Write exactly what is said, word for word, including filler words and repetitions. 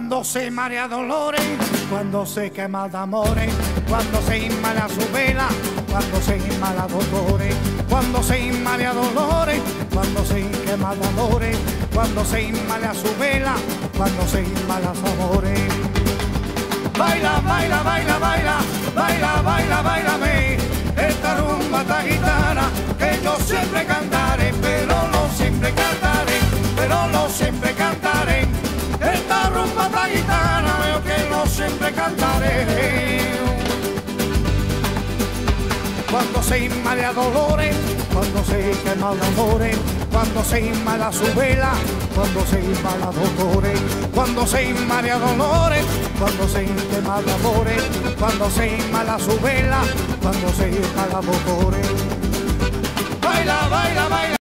Cuando se marea dolores, cuando se quema de amores, cuando se inmala su vela, cuando se inmala dolores, cuando se inmala dolores, cuando se quema de amores, cuando se inmala su vela, cuando se inmala amores. Baila, baila, baila, baila, baila, baila, bailame, esta rumba esta gitana que yo siempre cantaré, pero no siempre cantaré, pero no siempre cantaré. Esta rumba esta gitana veo que no siempre cantaré. Cuando se inmala dolores, cuando se quema de amores, cuando se inmala su vela, cuando se inmala dolores, cuando se inmala dolores, cuando se quema de amores, cuando se inmala su vela, cuando se inmala dolores. Baila, baila, baila.